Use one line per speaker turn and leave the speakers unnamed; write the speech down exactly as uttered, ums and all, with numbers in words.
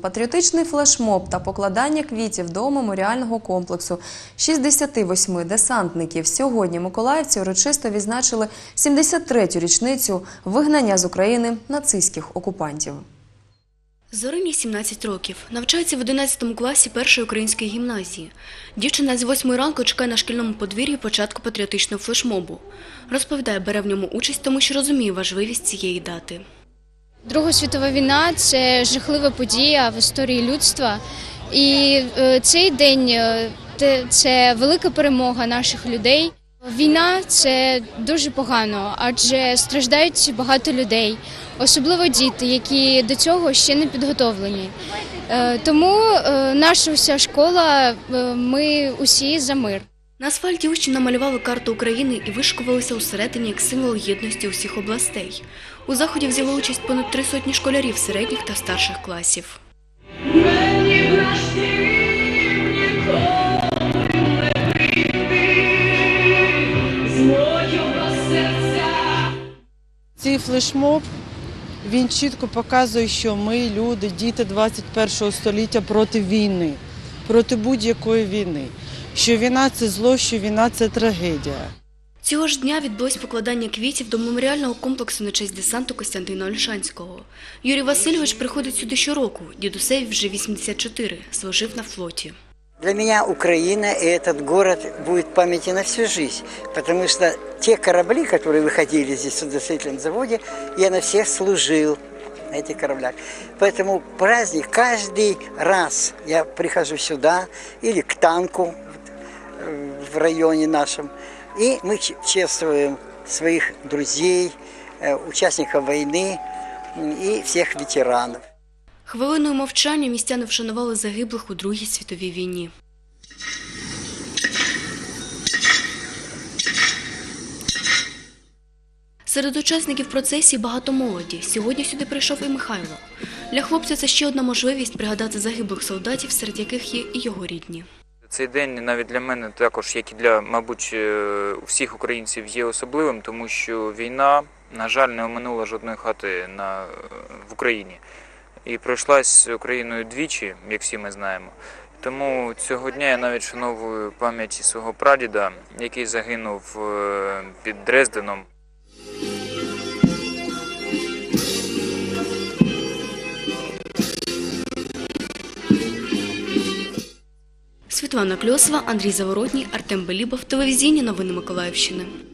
Патріотичний флешмоб та покладання квітів до меморіального комплексу шістдесят восьми десантників. Сьогодні миколаївці урочисто відзначили сімдесят третю річницю вигнання з України нацистських окупантів.
Зорині сімнадцять років. Навчається в одинадцятому класі першої української гімназії. Дівчина з восьмої ранку чекає на шкільному подвір'ї початку патріотичного флешмобу. Розповідає, бере в ньому участь, тому що розуміє важливість цієї дати.
Друга світова війна – це жахлива подія в історії людства. І цей день – це велика перемога наших людей. Війна – це дуже погано, адже страждають багато людей, особливо діти, які до цього ще не підготовлені. Тому наша вся школа, ми усі за мир.
На асфальті учні намалювали карту України і вишикувалися усередині як символ єдності усіх областей. У заході взяли участь понад три сотні школярів середніх та старших класів.
Цей флешмоб, він чітко показує, що ми, люди, діти двадцять першого століття проти війни, проти будь-якої війни. Що війна – це зло, що війна – це трагедія.
Цього ж дня відбулось покладання квітів до меморіального комплексу на честь десанту Костянтина Ольшанського. Юрій Васильович приходить сюди щороку, дідусеві вже вісімдесят чотири, служив на флоті.
Для меня Украина и этот город будет в памяти на всю жизнь, потому что те корабли, которые выходили здесь в судостроительном заводе, я на всех служил, на этих кораблях. Поэтому праздник каждый раз я прихожу сюда или к танку в районе нашем, и мы чествуем своих друзей, участников войны и всех ветеранов.
Хвилиною мовчання містяни вшанували загиблих у Другій світовій війні. Серед учасників процесії багато молоді. Сьогодні сюди прийшов і Михайло. Для хлопця це ще одна можливість пригадати загиблих солдатів, серед яких є і його рідні.
Цей день навіть для мене також, як і для, мабуть, всіх українців, є особливим, тому що війна, на жаль, не оминула жодної хати на, в Україні. І пройшлась Україною двічі, як всі ми знаємо. Тому цього дня я навіть вшановую пам'ять свого прадіда, який загинув під Дрезденом.
Світлана Кльосова, Андрій Заворотній, Артем Белібов, телевізійні новини Миколаївщини.